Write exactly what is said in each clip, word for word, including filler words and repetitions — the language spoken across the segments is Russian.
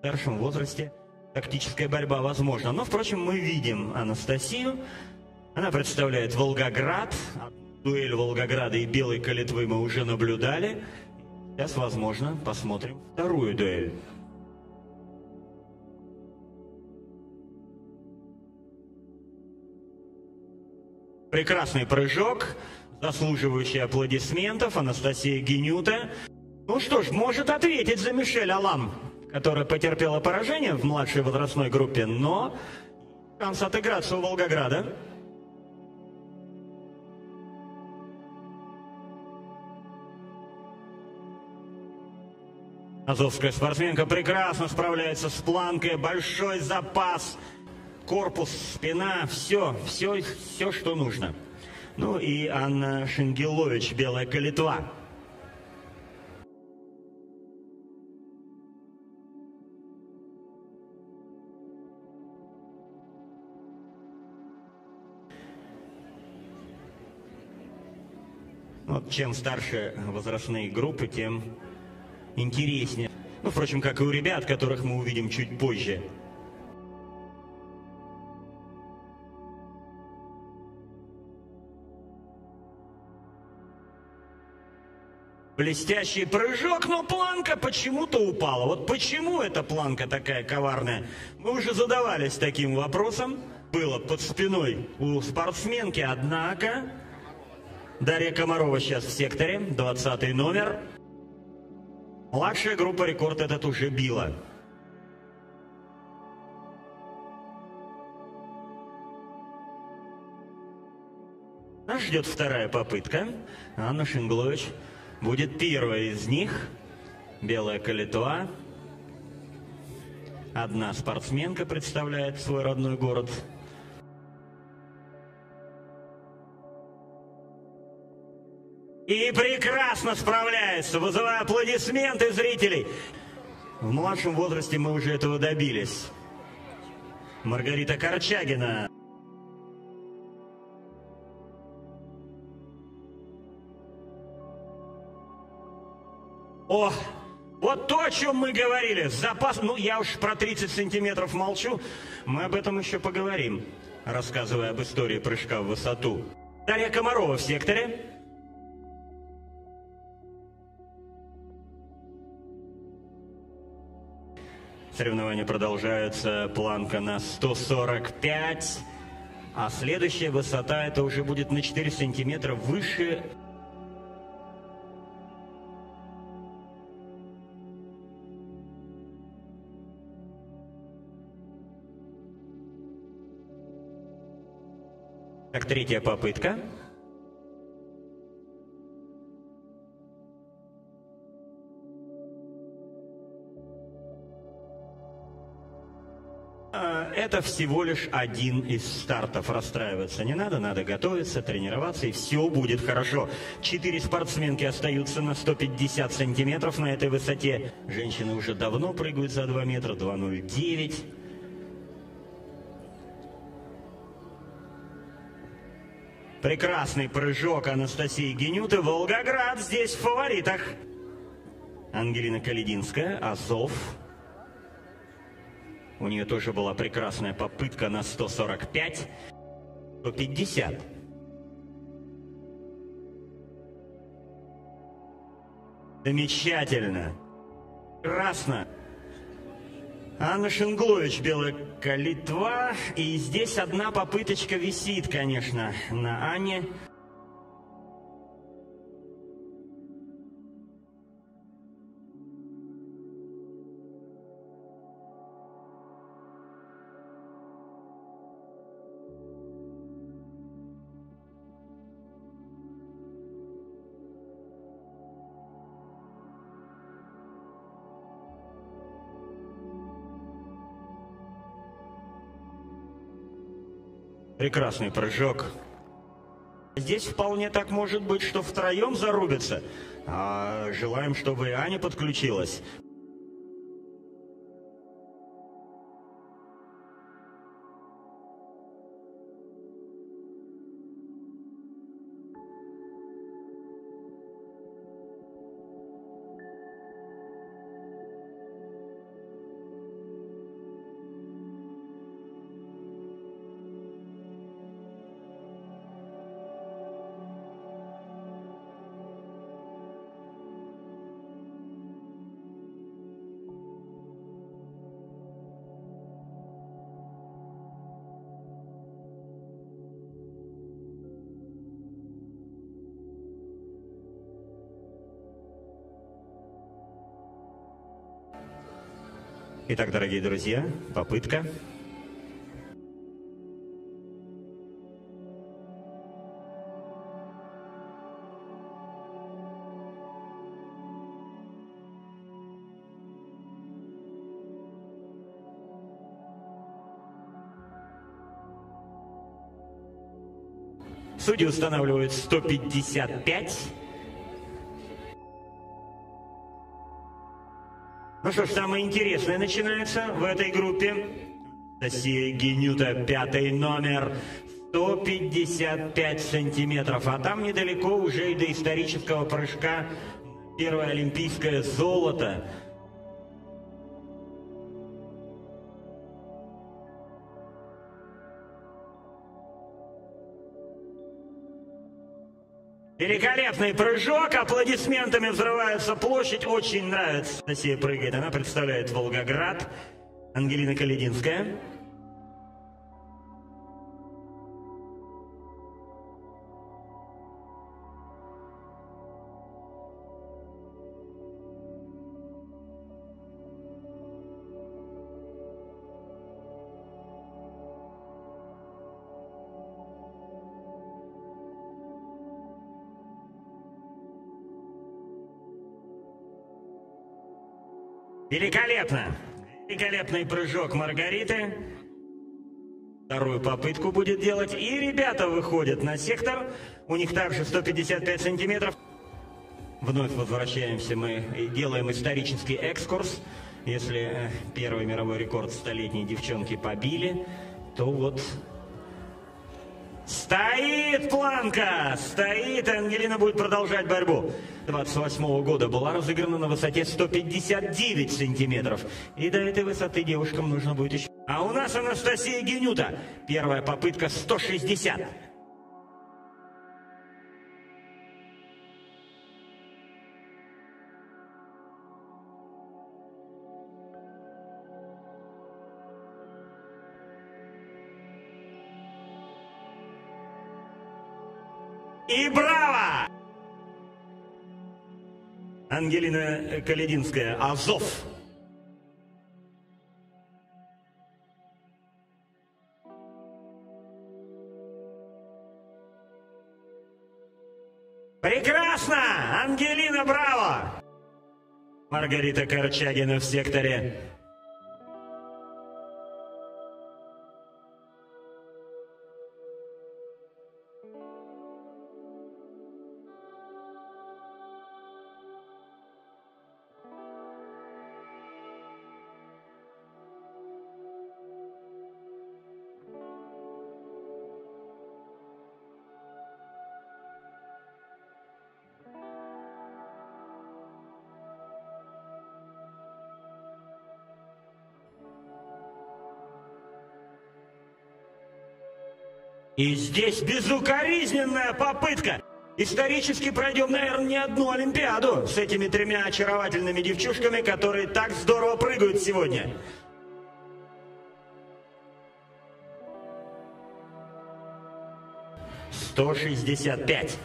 старшем возрасте тактическая борьба возможна. Но, впрочем, мы видим Анастасию. Она представляет Волгоград. Дуэль Волгограда и Белой Калитвы мы уже наблюдали. Сейчас, возможно, посмотрим вторую дуэль. Прекрасный прыжок, заслуживающий аплодисментов. Анастасия Гинюта. Ну что ж, может ответить за Мишель Алам, которая потерпела поражение в младшей возрастной группе, но шанс отыграться у Волгограда. Азовская спортсменка прекрасно справляется с планкой, большой запас, корпус, спина, все, все, все, что нужно. Ну и Анна Шенгелович, Белая Калитва. Вот чем старше возрастные группы, тем интереснее. Ну, впрочем, как и у ребят, которых мы увидим чуть позже. Блестящий прыжок, но планка почему-то упала. Вот почему эта планка такая коварная? Мы уже задавались таким вопросом. Было под спиной у спортсменки, однако... Дарья Комарова сейчас в секторе, двадцатый номер. Младшая группа рекорд этот уже била. Нас ждет вторая попытка. Анна Шенглович будет первая из них. Белая Калитва. Одна спортсменка представляет свой родной город. И прекрасно справляется, вызывая аплодисменты зрителей. В младшем возрасте мы уже этого добились. Маргарита Корчагина. О, вот то, о чем мы говорили. Запас, ну я уж про тридцать сантиметров молчу. Мы об этом еще поговорим, рассказывая об истории прыжка в высоту. Дарья Комарова в секторе. Соревнования продолжаются, планка на сто сорок пять, а следующая высота это уже будет на четыре сантиметра выше. Так, третья попытка. Это всего лишь один из стартов. Расстраиваться не надо, надо готовиться, тренироваться, и все будет хорошо. Четыре спортсменки остаются на сто пятьдесят сантиметров на этой высоте. Женщины уже давно прыгают за два метра, два ноль девять. Прекрасный прыжок Анастасии Гинюты. Волгоград здесь в фаворитах. Ангелина Калединская, Азов. У нее тоже была прекрасная попытка на сто сорок пять, сто пятьдесят. Замечательно. Прекрасно. Анна Шенглович, Белая Калитва. И здесь одна попыточка висит, конечно, на Анне. Прекрасный прыжок. Здесь вполне так может быть, что втроем зарубятся. А желаем, чтобы и Аня подключилась. Итак, дорогие друзья, попытка. Судьи устанавливают сто пятьдесят пять. Ну что ж, самое интересное начинается в этой группе. Анастасия Гинюта, пятый номер, сто пятьдесят пять сантиметров. А там недалеко уже и до исторического прыжка первое олимпийское золото. Великолепный прыжок, аплодисментами взрывается площадь, очень нравится. Анастасия прыгает, она представляет Волгоград. Ангелина Калединская. Великолепно! Великолепный прыжок Маргариты. Вторую попытку будет делать. И ребята выходят на сектор. У них также сто пятьдесят пять сантиметров. Вновь возвращаемся мы и делаем исторический экскурс. Если первый мировой рекорд столетней девчонки побили, то вот... Стоит планка! Стоит! Ангелина будет продолжать борьбу. двадцать восьмого года была разыграна на высоте сто пятьдесят девять сантиметров. И до этой высоты девушкам нужно будет еще... А у нас Анастасия Гинюта. Первая попытка сто шестьдесят. И браво! Ангелина Калединская, Азов. Прекрасно! Ангелина, браво! Маргарита Корчагина в секторе. И здесь безукоризненная попытка. Исторически пройдем, наверное, не одну Олимпиаду с этими тремя очаровательными девчушками, которые так здорово прыгают сегодня. сто шестьдесят пять.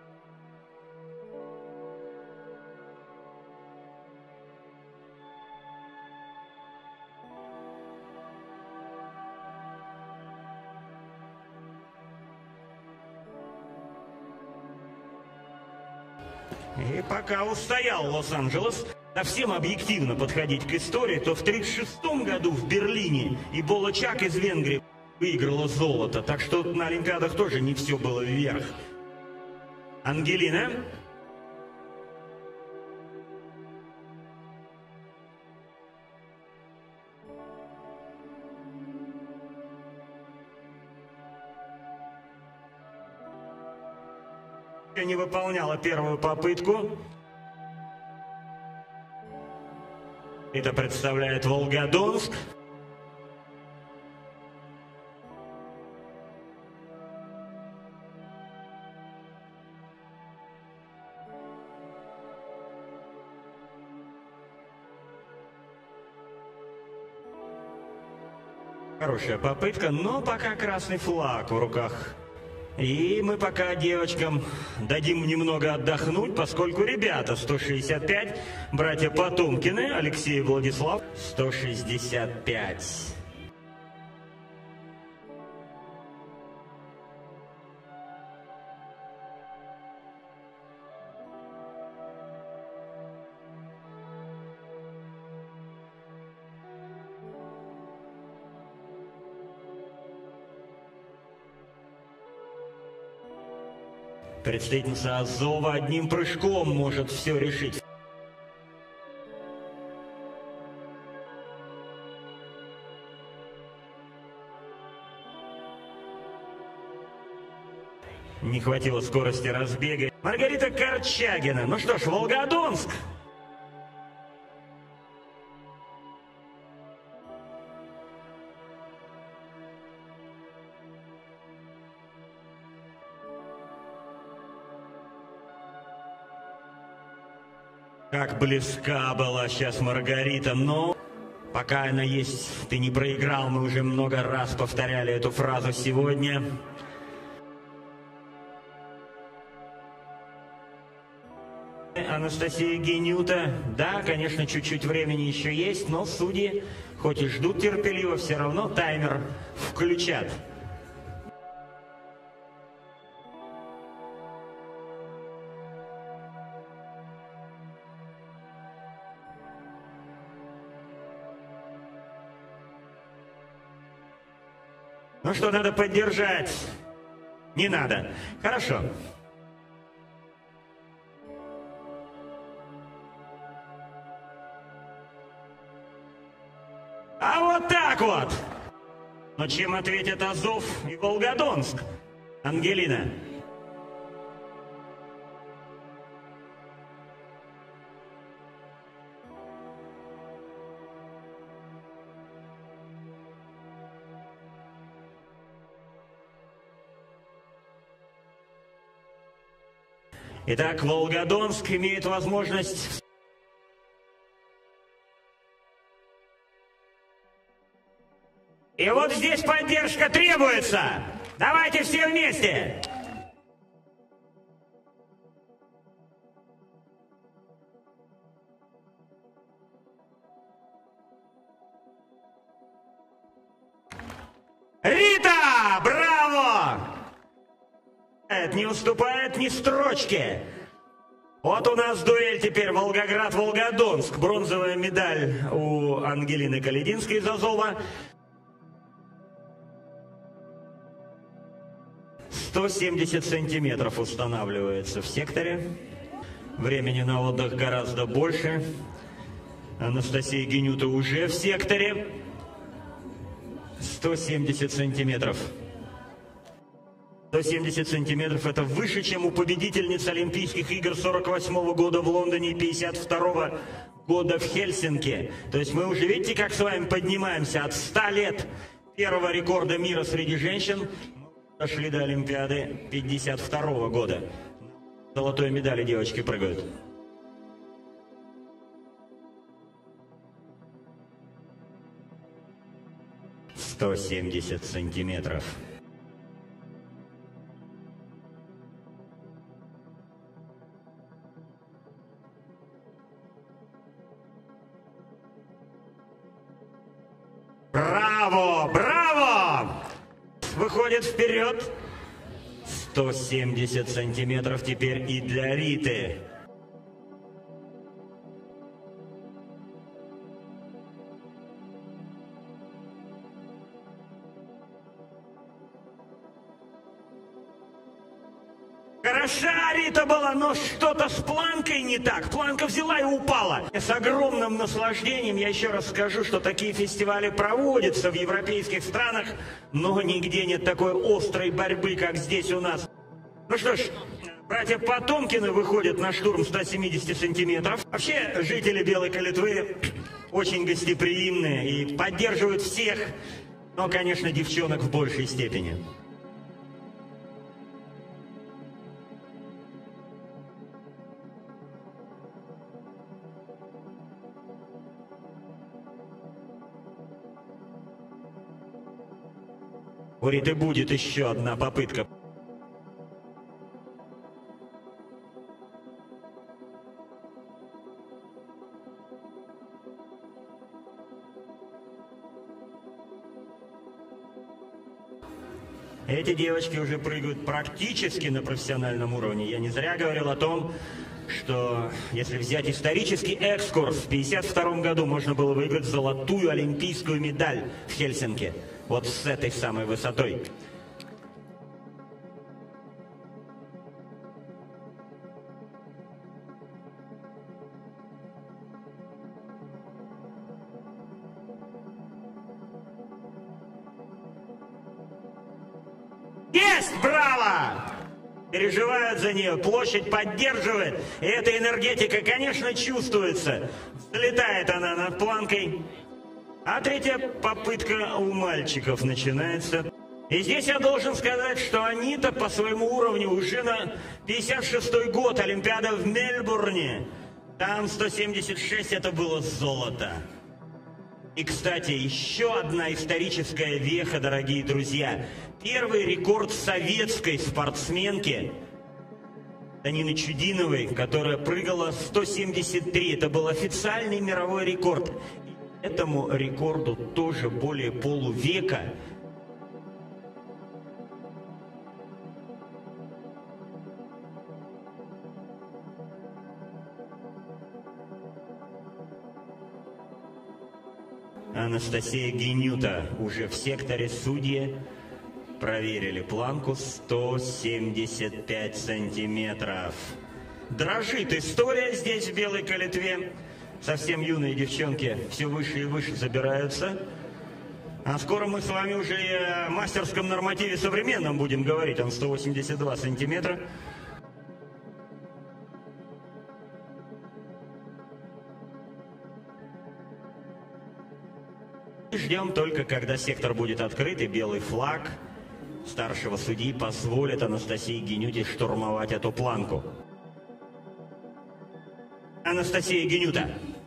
И пока устоял Лос-Анджелес, совсем объективно подходить к истории, то в тридцать шестом году в Берлине и Бола Чак из Венгрии выиграла золото. Так что на Олимпиадах тоже не все было вверх. Ангелина. Не выполняла первую попытку. Это представляет Волгодонск. Хорошая попытка, но пока красный флаг в руках И мы пока девочкам дадим немного отдохнуть, поскольку ребята сто шестьдесят пять, братья Потомкины, Алексей и Владислав, сто шестьдесят пять. Представительница Азова одним прыжком может все решить. Не хватило скорости разбега. Маргарита Корчагина. Ну что ж, Волгодонск. Как близка была сейчас Маргарита, но пока она есть, ты не проиграл. Мы уже много раз повторяли эту фразу сегодня. Анастасия Гинюта. Да, конечно, чуть-чуть времени еще есть, но судьи, хоть и ждут терпеливо, все равно таймер включат. Ну что, надо поддержать? Не надо. Хорошо. А вот так вот. Но чем ответит Азов и Волгодонск? Ангелина. Итак, Волгодонск имеет возможность... И вот здесь поддержка требуется. Давайте все вместе. Рита! Браво! Не уступает ни строчки. Вот у нас дуэль теперь Волгоград-Волгодонск. Бронзовая медаль у Ангелины Калединской из Азова. сто семьдесят сантиметров устанавливается в секторе. Времени на отдых гораздо больше. Анастасия Гинюта уже в секторе. сто семьдесят сантиметров. сто семьдесят сантиметров это выше, чем у победительницы Олимпийских игр сорок восьмого года в Лондоне и пятьдесят второго года в Хельсинки. То есть мы уже, видите, как с вами поднимаемся от ста лет первого рекорда мира среди женщин. Дошли до Олимпиады пятьдесят второго года. Золотой медали девочки прыгают. сто семьдесят сантиметров. Браво! Браво! Выходит вперед. сто семьдесят сантиметров теперь и для Риты. Хороша Рита была, но что-то с планкой не так. Планка взяла и упала. С огромным наслаждением я еще раз скажу, что такие фестивали проводятся в европейских странах, но нигде нет такой острой борьбы, как здесь у нас. Ну что ж, братья Потомкины выходят на штурм ста семидесяти сантиметров. Вообще, жители Белой Калитвы очень гостеприимные и поддерживают всех, но, конечно, девчонок в большей степени. У Риты будет еще одна попытка. Эти девочки уже прыгают практически на профессиональном уровне. Я не зря говорил о том, что если взять исторический экскурс, в пятьдесят втором году можно было выиграть золотую олимпийскую медаль в Хельсинки. Вот с этой самой высотой. Есть! Браво! Переживают за нее, площадь поддерживает. И эта энергетика, конечно, чувствуется. Взлетает она над планкой. А третья попытка у мальчиков начинается. И здесь я должен сказать, что они-то по своему уровню уже на пятьдесят шестой год, Олимпиада в Мельбурне. Там сто семьдесят шесть это было золото. И, кстати, еще одна историческая веха, дорогие друзья. Первый рекорд советской спортсменки Танины Чудиновой, которая прыгала сто семьдесят три. Это был официальный мировой рекорд. И этому рекорду тоже более полувека. Анастасия Гинюта уже в секторе судьи проверили планку сто семьдесят пять сантиметров. Дрожит история здесь, в белой калитве. Совсем юные девчонки все выше и выше забираются. А скоро мы с вами уже и о мастерском нормативе современном будем говорить. Он сто восемьдесят два сантиметра. Ждем только, когда сектор будет открыт, и белый флаг старшего судьи позволит Анастасии Гинюте штурмовать эту планку. Анастасия Гинюта.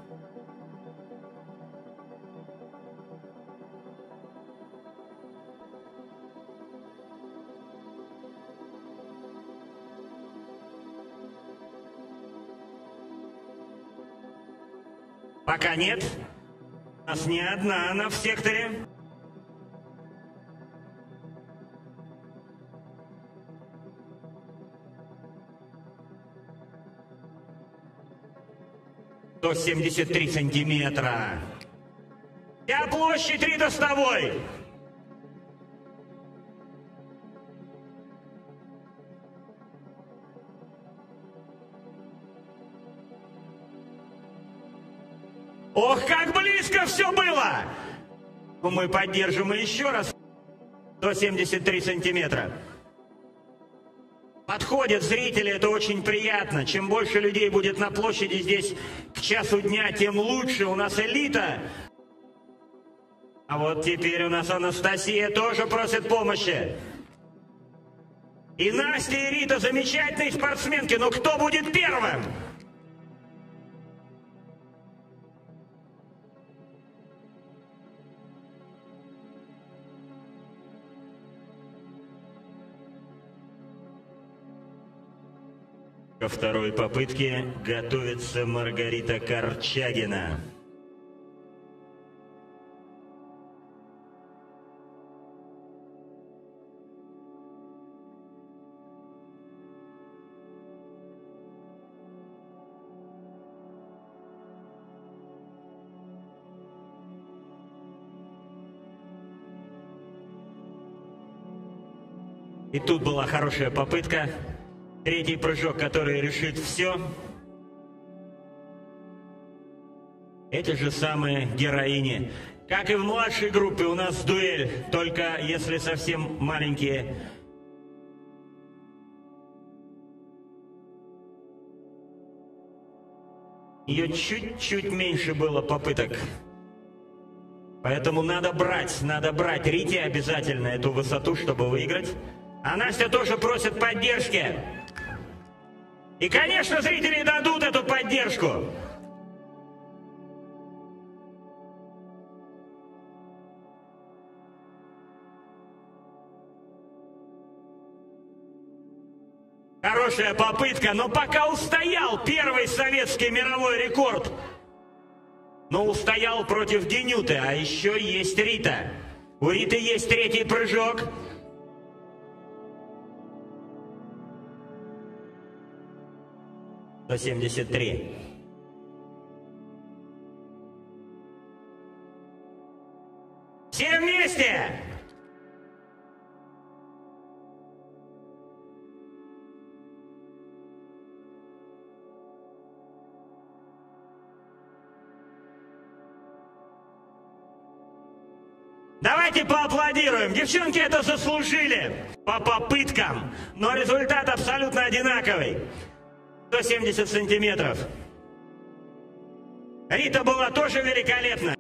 Пока нет. У нас не одна она в секторе. сто семьдесят три сантиметра. Вся площадь Рита с тобой. Ох, как близко все было! Мы поддержим еще раз. сто семьдесят три сантиметра. Подходят зрители, это очень приятно. Чем больше людей будет на площади здесь к часу дня, тем лучше. У нас элита. А вот теперь у нас Анастасия тоже просит помощи. И Настя, и Рита замечательные спортсменки. Но кто будет первым? Ко второй попытке готовится Маргарита Корчагина. И тут была хорошая попытка. Третий прыжок, который решит все. Эти же самые героини. Как и в младшей группе, у нас дуэль, только если совсем маленькие. Ее чуть-чуть меньше было попыток. Поэтому надо брать, надо брать Рите обязательно эту высоту, чтобы выиграть. А Настя тоже просит поддержки. И, конечно, зрители дадут эту поддержку. Хорошая попытка, но пока устоял первый советский мировой рекорд. Но устоял против Гинюты, а еще есть Рита. У Риты есть третий прыжок. сто семьдесят три. Все вместе! Давайте поаплодируем. Девчонки это заслужили по попыткам, но результат абсолютно одинаковый. сто семьдесят сантиметров. Рита была тоже великолепна.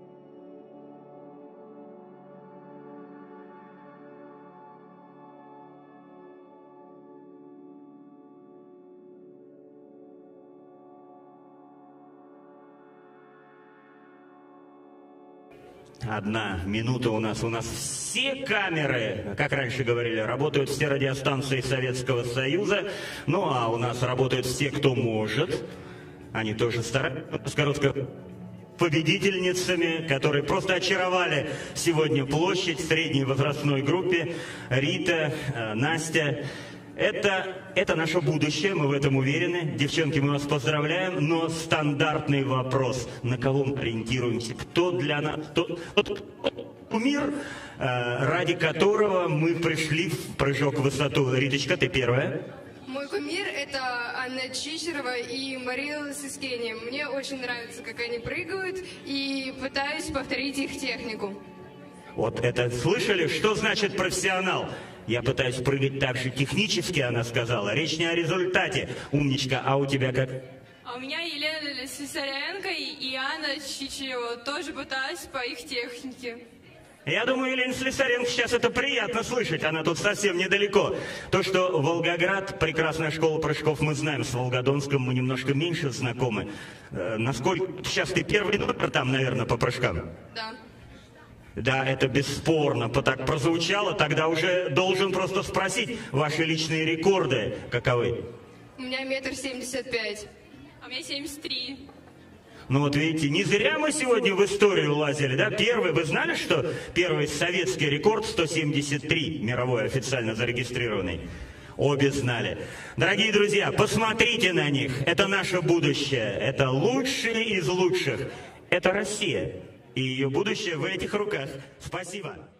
Одна минута у нас. У нас все камеры, как раньше говорили, работают все радиостанции Советского Союза. Ну, а у нас работают все, кто может. Они тоже стараются. С короткой победительницами, которые просто очаровали сегодня площадь в средней возрастной группе. Рита, Настя. Это, это наше будущее, мы в этом уверены. Девчонки, мы вас поздравляем, но стандартный вопрос. На кого мы ориентируемся? Кто для нас? Тот, тот кумир, ради которого мы пришли в прыжок в высоту. Риточка, ты первая. Мой кумир – это Анна Чичерова и Мария Сискени. Мне очень нравится, как они прыгают, и пытаюсь повторить их технику. Вот это слышали? Что значит профессионал? Я пытаюсь прыгать так же технически, она сказала. Речь не о результате, умничка. А у тебя как? А у меня Елена Слесаренко и Анна Чичерева. Тоже пытаюсь по их технике. Я думаю, Елена Слесаренко сейчас это приятно слышать. Она тут совсем недалеко. То, что Волгоград, прекрасная школа прыжков, мы знаем. С Волгодонском мы немножко меньше знакомы. Э, насколько сейчас ты первый номер там, наверное, по прыжкам? Да. Да, это бесспорно так прозвучало, тогда уже должен просто спросить ваши личные рекорды каковы? У меня метр семьдесят пять. А у меня семьдесят три. Ну вот видите, не зря мы сегодня в историю лазили, да? Первый, вы знали, что первый советский рекорд сто семьдесят три, мировой официально зарегистрированный? Обе знали. Дорогие друзья, посмотрите на них, это наше будущее, это лучшие из лучших, это Россия. И ее будущее в этих руках. Спасибо.